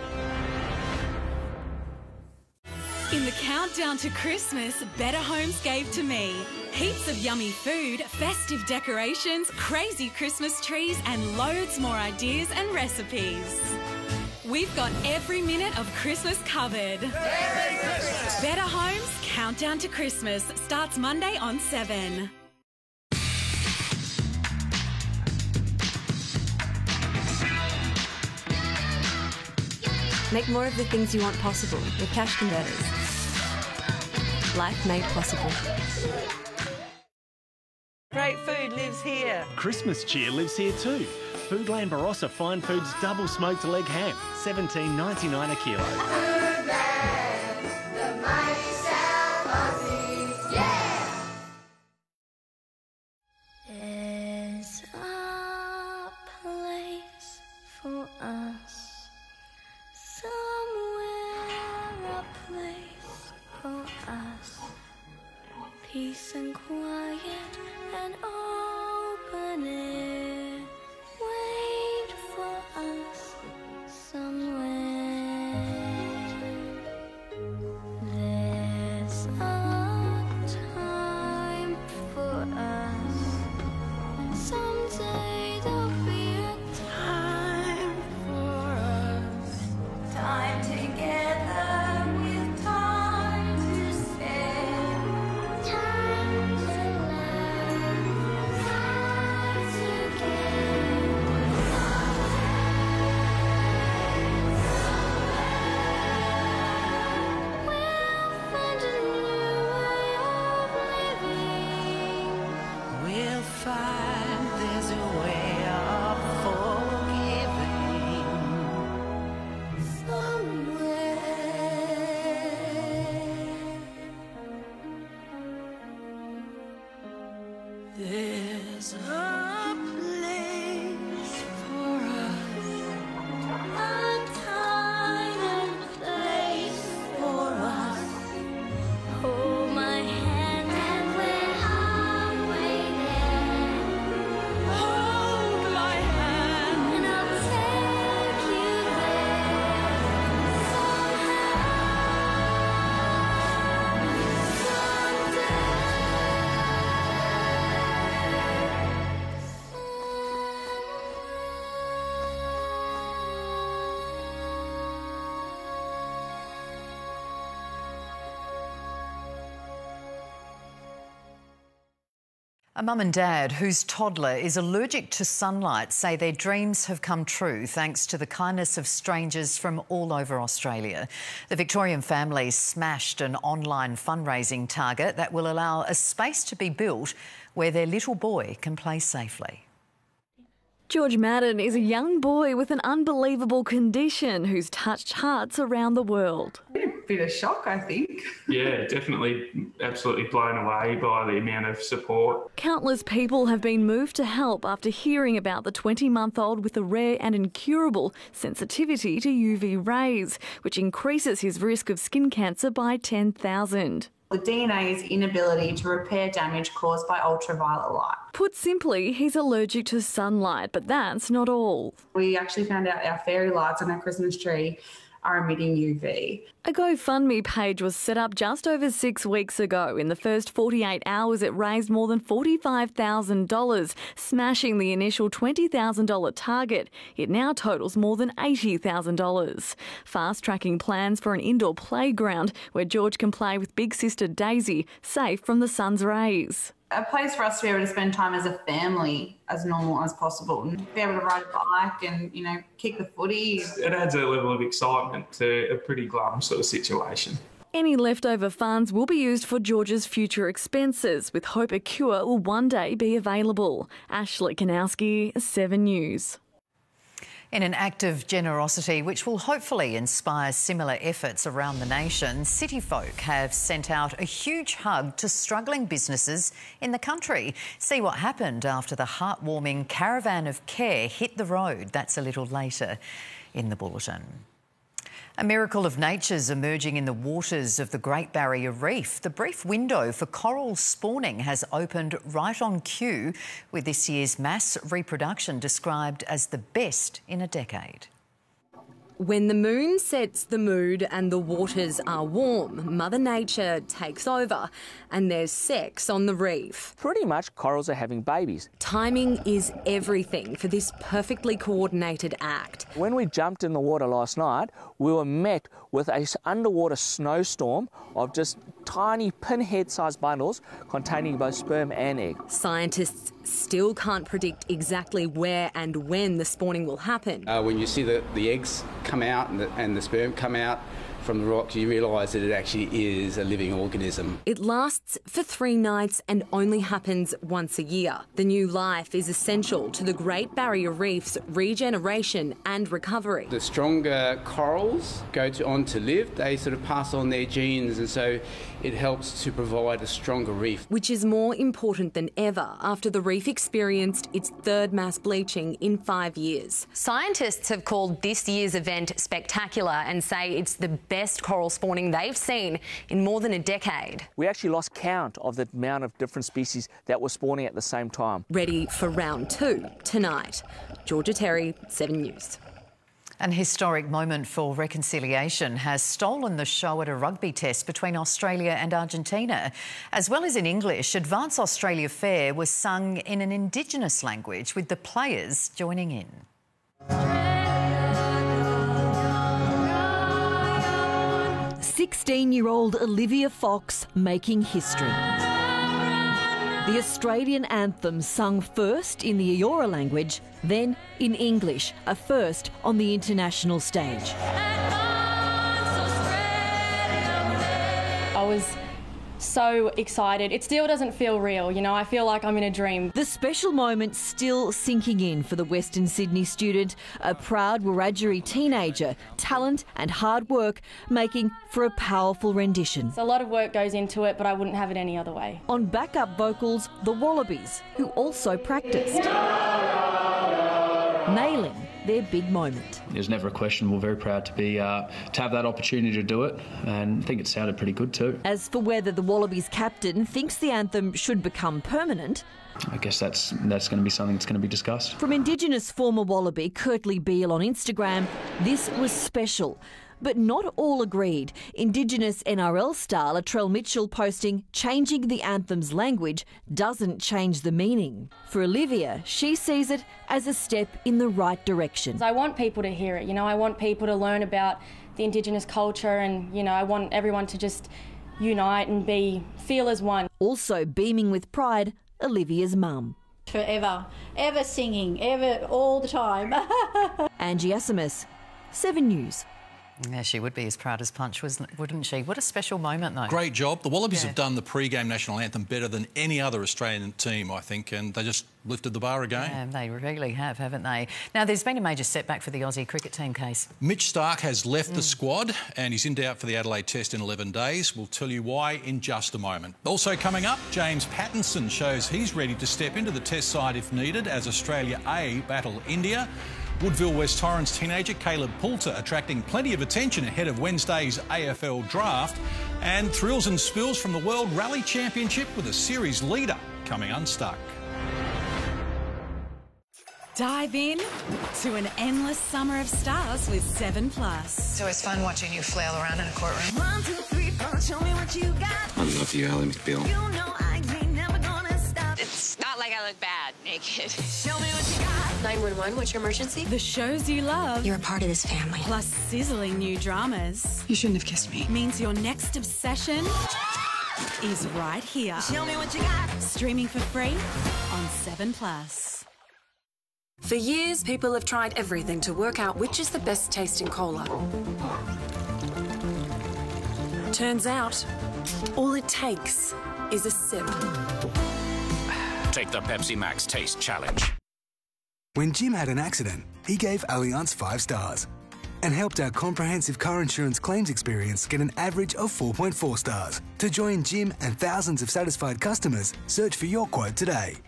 In the countdown to Christmas, Better Homes gave to me heaps of yummy food, festive decorations, crazy Christmas trees and loads more ideas and recipes. We've got every minute of Christmas covered. Merry Christmas! Better Homes Countdown to Christmas starts Monday on seven. Make more of the things you want possible with Cash Converters. Life made possible. Great food lives here. Christmas cheer lives here too. Foodland Barossa Fine Foods double smoked leg ham, seventeen ninety-nine a kilo. Foodland, the mighty South Aussies, yeah! There's a place for us, somewhere a place for us. Peace and quiet and open air. Wait for us somewhere. There's a time for us. Someday there'll be a time for us. Time together with time to spare. Time to laugh. Time together. We'll find there's a way of forgiving. Somewhere. There's a place for us. A time and place for us. Hold my hand and we're halfway there. Hold my hand and I'll take you there. A mum and dad whose toddler is allergic to sunlight say their dreams have come true thanks to the kindness of strangers from all over Australia. The Victorian family smashed an online fundraising target that will allow a space to be built where their little boy can play safely. George Madden is a young boy with an unbelievable condition who's touched hearts around the world. Bit of shock, I think. Yeah, definitely absolutely blown away by the amount of support. Countless people have been moved to help after hearing about the twenty-month-old with a rare and incurable sensitivity to U V rays, which increases his risk of skin cancer by ten thousand. The D N A's inability to repair damage caused by ultraviolet light. Put simply, he's allergic to sunlight, but that's not all. We actually found out our fairy lights on our Christmas tree are emitting U V. A GoFundMe page was set up just over six weeks ago. In the first forty-eight hours, it raised more than forty-five thousand dollars, smashing the initial twenty thousand dollars target. It now totals more than eighty thousand dollars. Fast-tracking plans for an indoor playground where George can play with big sister Daisy, safe from the sun's rays. A place for us to be able to spend time as a family as normal as possible and be able to ride a bike and, you know, kick the footy. It adds a level of excitement to a pretty glum sort of situation. Any leftover funds will be used for George's future expenses, with hope a cure will one day be available. Ashley Kanowski, Seven News. In an act of generosity which will hopefully inspire similar efforts around the nation, City Folk have sent out a huge hug to struggling businesses in the country. See what happened after the heartwarming Caravan of Care hit the road. That's a little later in the bulletin. A miracle of nature's emerging in the waters of the Great Barrier Reef. The brief window for coral spawning has opened right on cue, with this year's mass reproduction described as the best in a decade. When the moon sets the mood and the waters are warm, Mother Nature takes over and there's sex on the reef. Pretty much corals are having babies. Timing is everything for this perfectly coordinated act. When we jumped in the water last night, we were met with an underwater snowstorm of just tiny pinhead-sized bundles containing both sperm and egg. Scientists still can't predict exactly where and when the spawning will happen. Uh, when you see the, the eggs come out and the, and the sperm come out from the rocks, you realise that it actually is a living organism. It lasts for three nights and only happens once a year. The new life is essential to the Great Barrier Reef's regeneration and recovery. The stronger corals go to, on to live, they sort of pass on their genes, and so it helps to provide a stronger reef. Which is more important than ever after the reef experienced its third mass bleaching in five years. Scientists have called this year's event spectacular and say it's the best coral spawning they've seen in more than a decade. We actually lost count of the amount of different species that were spawning at the same time. Ready for round two tonight. Georgia Terry, Seven News. An historic moment for reconciliation has stolen the show at a rugby test between Australia and Argentina. As well as in English, Advance Australia Fair was sung in an Indigenous language, with the players joining in. sixteen-year-old Olivia Fox making history. The Australian anthem sung first in the Eora language, then in English, a first on the international stage. I was so excited. It still doesn't feel real, you know, I feel like I'm in a dream. The special moment still sinking in for the Western Sydney student, a proud Wiradjuri teenager, talent and hard work making for a powerful rendition. So a lot of work goes into it, but I wouldn't have it any other way. On backup vocals, the Wallabies, who also practiced, nailing their big moment. There's never a question. We're very proud to be uh, to have that opportunity to do it, and I think it sounded pretty good too. As for whether the Wallabies captain thinks the anthem should become permanent, I guess that's that's going to be something that's going to be discussed. From Indigenous former Wallaby Kirtley Beale on Instagram, this was special. But not all agreed. Indigenous N R L star Latrell Mitchell posting, changing the anthem's language doesn't change the meaning. For Olivia, she sees it as a step in the right direction. I want people to hear it, you know, I want people to learn about the Indigenous culture, and, you know, I want everyone to just unite and be, feel as one. Also beaming with pride, Olivia's mum. Forever, ever singing, ever, all the time. Angie Asimus, Seven News. Yeah, she would be as proud as Punch, wouldn't she? What a special moment, though. Great job. The Wallabies yeah. have done the pre-game national anthem better than any other Australian team, I think, and they just lifted the bar again. Yeah, they really have, haven't they? Now, there's been a major setback for the Aussie cricket team, Case. Mitch Starc has left Mm. the squad and he's in doubt for the Adelaide Test in eleven days. We'll tell you why in just a moment. Also coming up, James Pattinson shows he's ready to step into the Test side if needed as Australia A battle India. Woodville West Torrens teenager Caleb Poulter attracting plenty of attention ahead of Wednesday's A F L draft. And thrills and spills from the World Rally Championship with a series leader coming unstuck. Dive in to an endless summer of stars with seven plus. It's always fun watching you flail around in a courtroom. One, two, three, four, show me what you got. I love you, Ally McBeal. You know I ain't never gonna stop. It's not like I look bad naked. Show me what you got. nine one one, what's your emergency? The shows you love. You're a part of this family. Plus sizzling new dramas. You shouldn't have kissed me. Means your next obsession is right here. Show me what you got. Streaming for free on seven plus. For years, people have tried everything to work out which is the best tasting cola. Turns out, all it takes is a sip. Take the Pepsi Max Taste Challenge. When Jim had an accident, he gave Allianz five stars and helped our comprehensive car insurance claims experience get an average of four point four stars. To join Jim and thousands of satisfied customers, search for your quote today.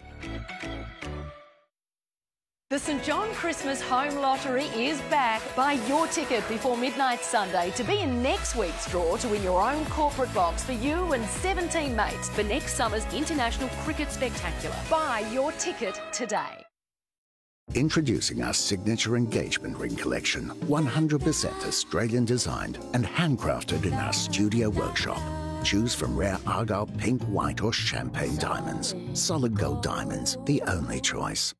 The St John Christmas Home Lottery is back. Buy your ticket before midnight Sunday to be in next week's draw to win your own corporate box for you and seventeen mates for next summer's International Cricket Spectacular. Buy your ticket today. Introducing our signature engagement ring collection, one hundred percent Australian designed and handcrafted in our studio workshop. Choose from rare Argyle pink, white or champagne diamonds. Solid gold diamonds, the only choice.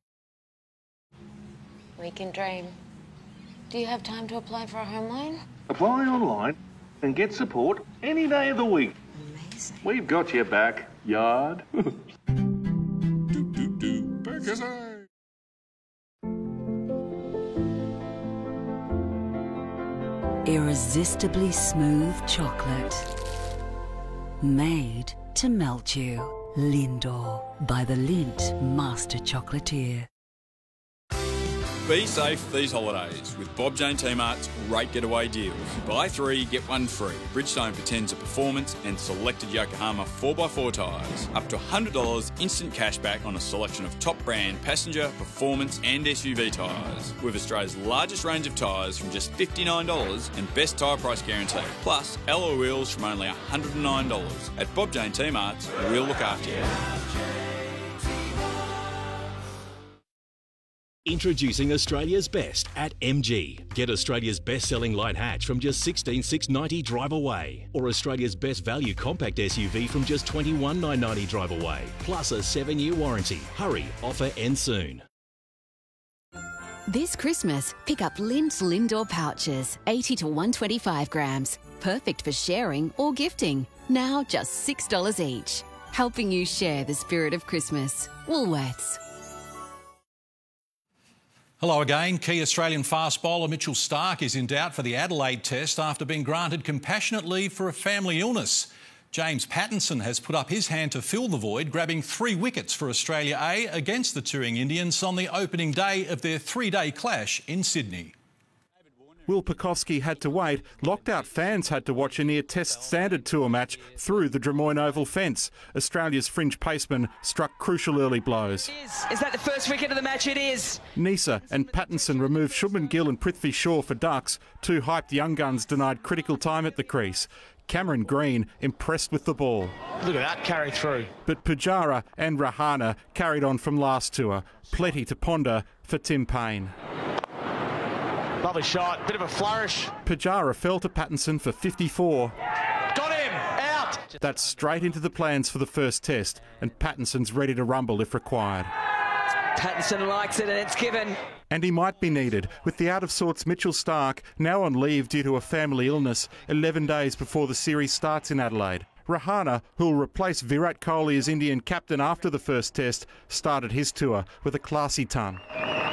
We can dream. Do you have time to apply for a home loan? Apply online and get support any day of the week. Amazing. We've got your back, yard. Irresistibly smooth chocolate. Made to melt you. Lindor by the Lindt Master Chocolatier. Be safe these holidays with Bob Jane T-Mart's Great Getaway Deals. Buy three, get one free. Bridgestone Potenza Performance and selected Yokohama four by four tyres. Up to one hundred dollars instant cash back on a selection of top brand passenger, performance and S U V tyres. With Australia's largest range of tyres from just fifty-nine dollars and best tyre price guarantee. Plus, alloy wheels from only one hundred nine dollars. At Bob Jane T-Mart's, we'll look after you. Introducing Australia's best at M G. Get Australia's best-selling light hatch from just sixteen thousand six hundred ninety dollars drive away. Or Australia's best value compact S U V from just twenty-one thousand nine hundred ninety dollars drive away. Plus a seven-year warranty. Hurry, offer ends soon. This Christmas, pick up Lindt Lindor pouches, eighty to one hundred twenty-five grams. Perfect for sharing or gifting. Now just six dollars each. Helping you share the spirit of Christmas. Woolworths. Hello again. Key Australian fast bowler Mitchell Starc is in doubt for the Adelaide Test after being granted compassionate leave for a family illness. James Pattinson has put up his hand to fill the void, grabbing three wickets for Australia A against the touring Indians on the opening day of their three-day clash in Sydney. Will Pucovski had to wait. Locked-out fans had to watch a near Test standard tour match through the Drummoyne Oval fence. Australia's fringe paceman struck crucial early blows. Is, is that the first wicket of the match? It is. Neser and Pattinson removed Shubman Gill and Prithvi Shaw for ducks. Two hyped young guns denied critical time at the crease. Cameron Green impressed with the ball. Look at that carry through. But Pujara and Rahana carried on from last tour. Plenty to ponder for Tim Payne. Lovely shot, bit of a flourish. Pujara fell to Pattinson for fifty-four. Got him, out. That's straight into the plans for the first test, and Pattinson's ready to rumble if required. Pattinson likes it and it's given. And he might be needed, with the out-of-sorts Mitchell Starc now on leave due to a family illness, eleven days before the series starts in Adelaide. Rahana, who'll replace Virat Kohli as Indian captain after the first test, started his tour with a classy ton.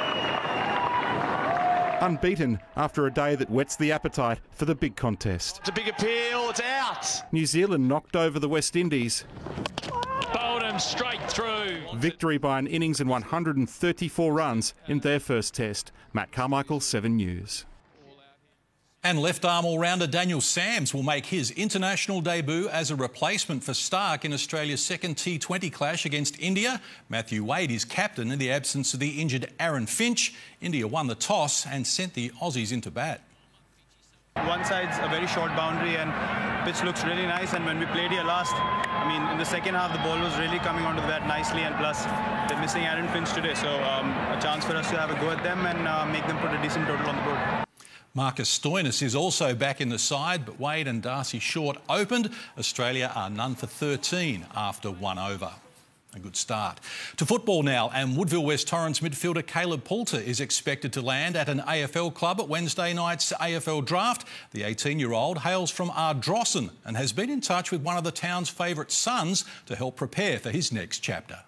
Unbeaten after a day that whets the appetite for the big contest. It's a big appeal, it's out. New Zealand knocked over the West Indies. Bowled him straight through. Victory by an innings and one hundred thirty-four runs in their first test. Matt Carmichael, seven News. And left-arm all-rounder Daniel Sams will make his international debut as a replacement for Starc in Australia's second T twenty clash against India. Matthew Wade is captain in the absence of the injured Aaron Finch. India won the toss and sent the Aussies into bat. One side's a very short boundary and pitch looks really nice, and when we played here last, I mean, in the second half the ball was really coming onto the bat nicely, and plus they're missing Aaron Finch today, so um, a chance for us to have a go at them and uh, make them put a decent total on the board. Marcus Stoinis is also back in the side, but Wade and Darcy Short opened. Australia are none for thirteen after one over. A good start. To football now, and Woodville West Torrens midfielder Caleb Poulter is expected to land at an A F L club at Wednesday night's A F L draft. The eighteen-year-old hails from Ardrossan and has been in touch with one of the town's favourite sons to help prepare for his next chapter.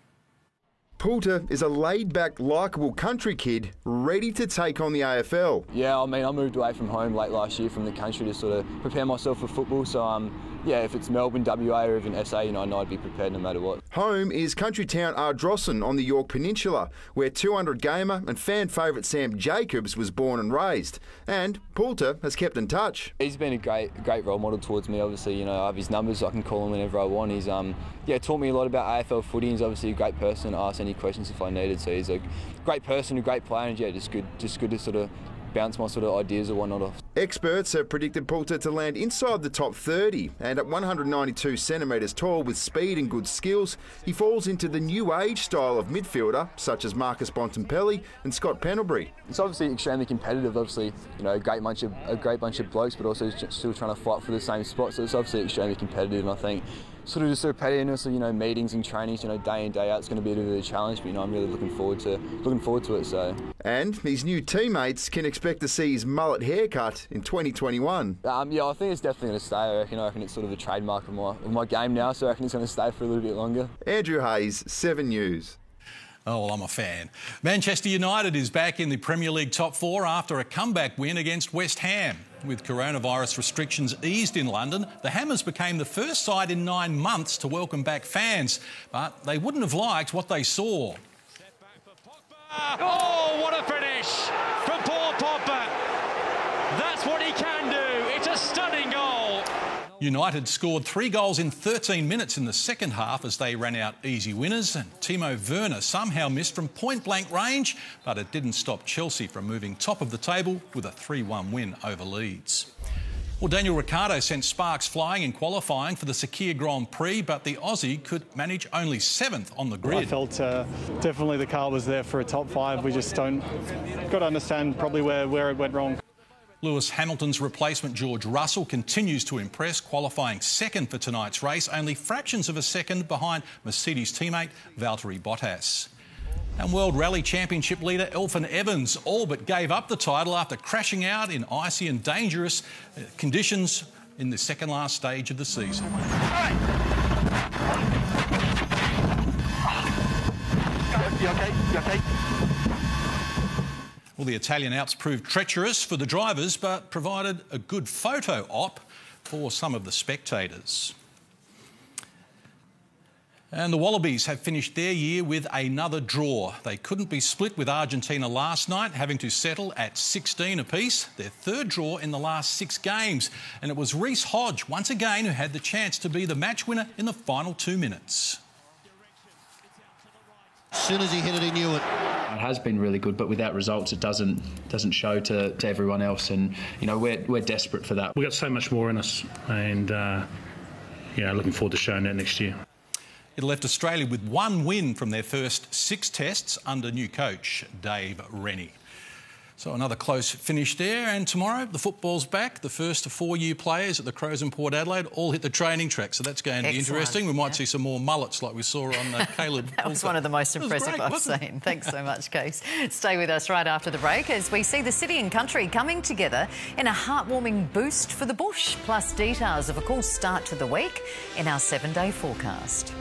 Poulter is a laid-back, likeable country kid ready to take on the A F L. Yeah, I mean, I moved away from home late last year from the country to sort of prepare myself for football. So, um, yeah, if it's Melbourne, W A or even S A, you know, I know I'd be prepared no matter what. Home is country town Ardrossan on the Yorke Peninsula, where two hundred gamer and fan favourite Sam Jacobs was born and raised. And Poulter has kept in touch. He's been a great, great role model towards me. Obviously, you know, I have his numbers. I can call him whenever I want. He's, um, yeah, taught me a lot about A F L footy. He's obviously a great person to ask any questions if I needed. So he's a great person, a great player, and yeah, just good, just good to sort of bounce my sort of ideas or whatnot off. Experts have predicted Poulter to land inside the top thirty, and at one hundred ninety-two centimetres tall with speed and good skills, he falls into the new age style of midfielder such as Marcus Bontempelli and Scott Pendlebury. It's obviously extremely competitive. Obviously, you know, a great bunch of a great bunch of blokes, but also still trying to fight for the same spot. So it's obviously extremely competitive, and I think sort of just sort of pettiness, you know, meetings and trainings, you know, day in day out, it's going to be a bit of a challenge. But you know, I'm really looking forward to looking forward to it. So. And his new teammates can expect to see his mullet haircut in twenty twenty-one. Um, yeah, I think it's definitely going to stay. I reckon. I reckon it's sort of a trademark of my of my game now, so I reckon it's going to stay for a little bit longer. Andrew Hayes, Seven News. Oh, well, I'm a fan. Manchester United is back in the Premier League top four after a comeback win against West Ham. With coronavirus restrictions eased in London, the Hammers became the first side in nine months to welcome back fans, but they wouldn't have liked what they saw. Oh, what a finish from Paul Pogba. That's what he can do. It's a stunning goal. United scored three goals in thirteen minutes in the second half as they ran out easy winners, and Timo Werner somehow missed from point-blank range, but it didn't stop Chelsea from moving top of the table with a three one win over Leeds. Well, Daniel Ricciardo sent sparks flying in qualifying for the Sakhir Grand Prix, but the Aussie could manage only seventh on the grid. I felt uh, definitely the car was there for a top five. We just don't... got to understand probably where, where it went wrong. Lewis Hamilton's replacement George Russell continues to impress, qualifying second for tonight's race, only fractions of a second behind Mercedes teammate Valtteri Bottas. And World Rally Championship leader Elfyn Evans all but gave up the title after crashing out in icy and dangerous conditions in the second last stage of the season. You okay? You okay? Well, the Italian Alps proved treacherous for the drivers, but provided a good photo op for some of the spectators. And the Wallabies have finished their year with another draw. They couldn't be split with Argentina last night, having to settle at sixteen apiece, their third draw in the last six games. And it was Reece Hodge, once again, who had the chance to be the match winner in the final two minutes. As soon as he hit it, he knew it. It has been really good, but without results, it doesn't doesn't show to, to everyone else. And you know, we're we're desperate for that. We've got so much more in us, and uh, yeah, looking forward to showing that next year. It left Australia with one win from their first six tests under new coach Dave Rennie. So another close finish there, and tomorrow the football's back. The first four-year players at the Crows in Port Adelaide all hit the training track, so that's going to be Excellent. interesting. We might yeah. see some more mullets like we saw on uh, Caleb. That was one of the most impressive great, I've wasn't seen. Thanks so much, Case. Stay with us right after the break as we see the city and country coming together in a heartwarming boost for the bush, plus details of a cool start to the week in our seven-day forecast.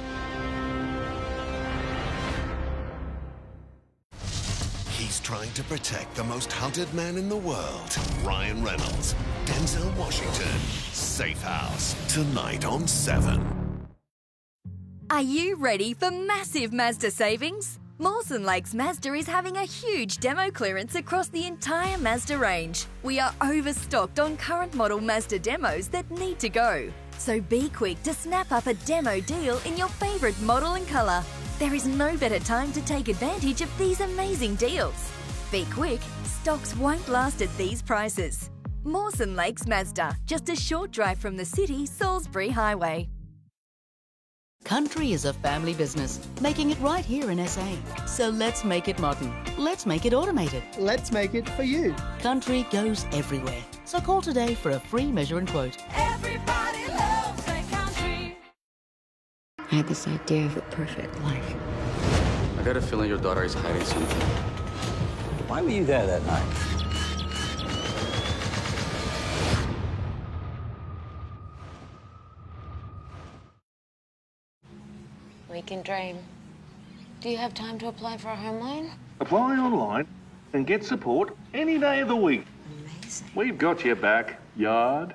He's trying to protect the most hunted man in the world, Ryan Reynolds. Denzel Washington, Safe House, tonight on Seven. Are you ready for massive Mazda savings? Mawson Lakes Mazda is having a huge demo clearance across the entire Mazda range. We are overstocked on current model Mazda demos that need to go. So be quick to snap up a demo deal in your favourite model and colour. There is no better time to take advantage of these amazing deals. Be quick, stocks won't last at these prices. Mawson Lakes Mazda, just a short drive from the city, Salisbury Highway. Country is a family business, making it right here in S A. So let's make it modern. Let's make it automated. Let's make it for you. Country goes everywhere. So call today for a free measure and quote. Everybody loves their country. I had this idea of the perfect life. I got a feeling your daughter is hiding something. Why were you there that night? We can dream. Do you have time to apply for a home loan? Apply online and get support any day of the week. Amazing. We've got your back, yard.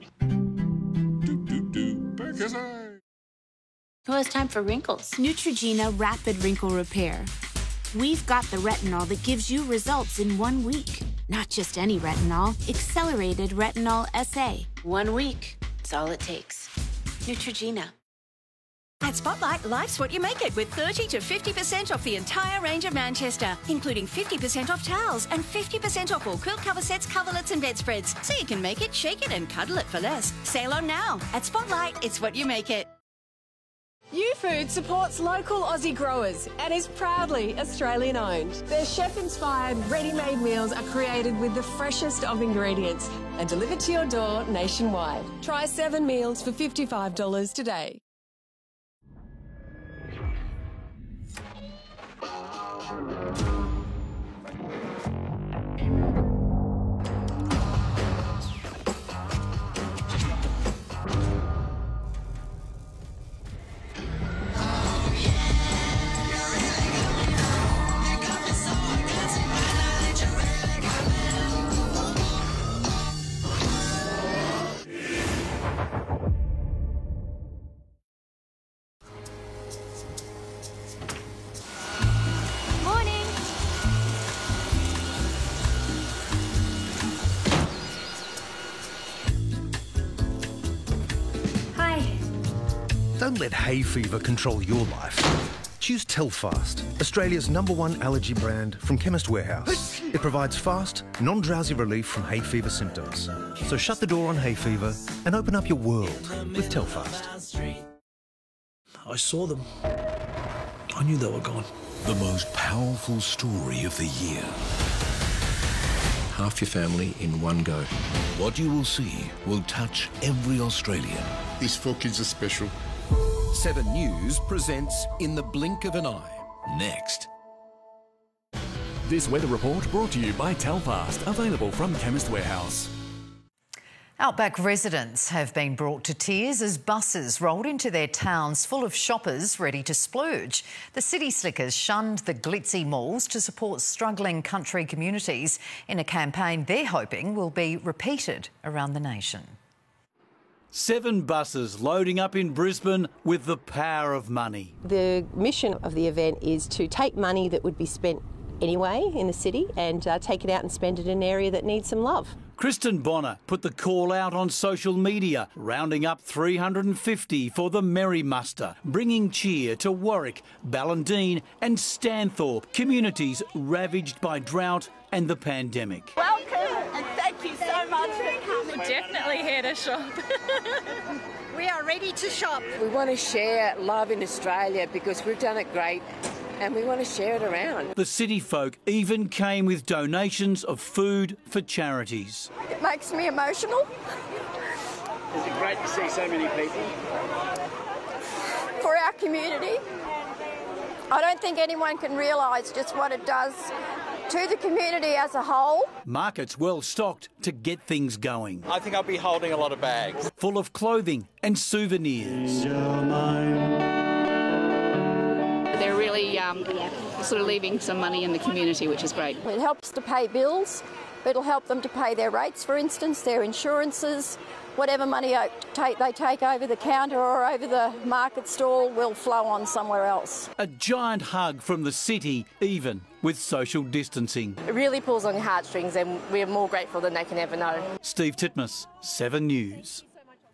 Well, it's time for wrinkles. Neutrogena Rapid Wrinkle Repair. We've got the retinol that gives you results in one week. Not just any retinol, accelerated retinol S A. One week, it's all it takes. Neutrogena. At Spotlight, life's what you make it with thirty to fifty percent off the entire range of Manchester, including fifty percent off towels and fifty percent off all quilt cover sets, coverlets and bedspreads. So you can make it, shake it and cuddle it for less. Sail on now. At Spotlight, it's what you make it. U-Food supports local Aussie growers and is proudly Australian owned. Their chef-inspired, ready-made meals are created with the freshest of ingredients and delivered to your door nationwide. Try seven meals for fifty-five dollars today. Don't let hay fever control your life. Choose Telfast, Australia's number one allergy brand from Chemist Warehouse. It provides fast, non-drowsy relief from hay fever symptoms. So shut the door on hay fever and open up your world with Telfast. I saw them. I knew they were gone. The most powerful story of the year. Half your family in one go. What you will see will touch every Australian. These four kids are special. Seven News presents In the Blink of an Eye. Next. This weather report brought to you by Telfast, available from Chemist Warehouse. Outback residents have been brought to tears as buses rolled into their towns full of shoppers ready to splurge. The city slickers shunned the glitzy malls to support struggling country communities in a campaign they're hoping will be repeated around the nation. Seven buses loading up in Brisbane with the power of money. The mission of the event is to take money that would be spent anyway in the city and uh, take it out and spend it in an area that needs some love. Kristen Bonner put the call out on social media, rounding up three hundred fifty for the Merry Muster, bringing cheer to Warwick, Ballandine and Stanthorpe, communities ravaged by drought and the pandemic. Welcome and thank you so much for coming. We're definitely here to shop. We are ready to shop. We want to share love in Australia because we've done it great and we want to share it around. The city folk even came with donations of food for charities. It makes me emotional. Is it great to see so many people? For our community. I don't think anyone can realise just what it does to the community as a whole. Markets well stocked to get things going. I think I'll be holding a lot of bags. Full of clothing and souvenirs. They're really um, sort of leaving some money in the community, which is great. It helps to pay bills. It'll help them to pay their rates, for instance, their insurances. Whatever money they take over the counter or over the market stall will flow on somewhere else. A giant hug from the city, even with social distancing. It really pulls on your heartstrings and we're more grateful than they can ever know. Steve Titmus, Seven News.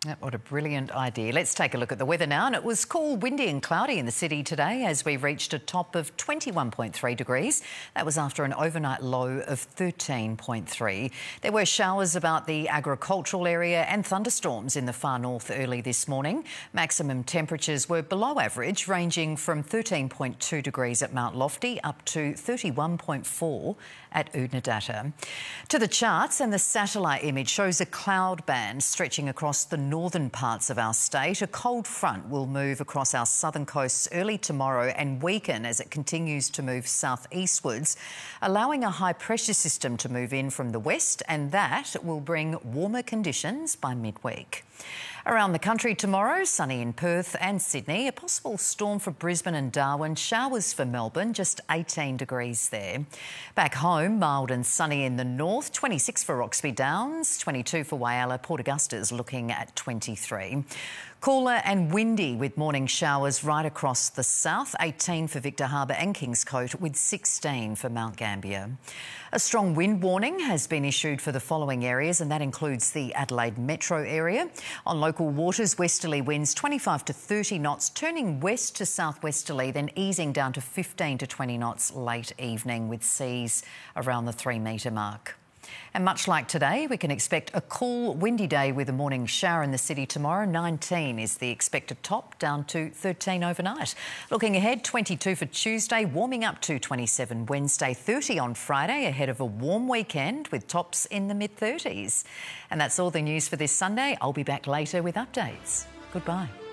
What a brilliant idea. Let's take a look at the weather now. And it was cool, windy and cloudy in the city today as we reached a top of twenty-one point three degrees. That was after an overnight low of thirteen point three. There were showers about the agricultural area and thunderstorms in the far north early this morning. Maximum temperatures were below average, ranging from thirteen point two degrees at Mount Lofty up to thirty-one point four at Oodnadatta. To the charts, and the satellite image shows a cloud band stretching across the northern parts of our state. A cold front will move across our southern coasts early tomorrow and weaken as it continues to move southeastwards, allowing a high pressure system to move in from the west, and that will bring warmer conditions by midweek. Around the country tomorrow, sunny in Perth and Sydney. A possible storm for Brisbane and Darwin. Showers for Melbourne, just eighteen degrees there. Back home, mild and sunny in the north. twenty-six for Roxby Downs, twenty-two for Whyalla. Port Augusta's looking at twenty-three. Cooler and windy with morning showers right across the south. eighteen for Victor Harbour and Kingscote, with sixteen for Mount Gambier. A strong wind warning has been issued for the following areas, and that includes the Adelaide metro area. On local waters, westerly winds twenty-five to thirty knots, turning west to southwesterly, then easing down to fifteen to twenty knots late evening, with seas around the three metre mark. And much like today, we can expect a cool, windy day with a morning shower in the city tomorrow. nineteen is the expected top, down to thirteen overnight. Looking ahead, twenty-two for Tuesday, warming up to twenty-seven Wednesday, thirty on Friday, ahead of a warm weekend with tops in the mid thirties. And that's all the news for this Sunday. I'll be back later with updates. Goodbye.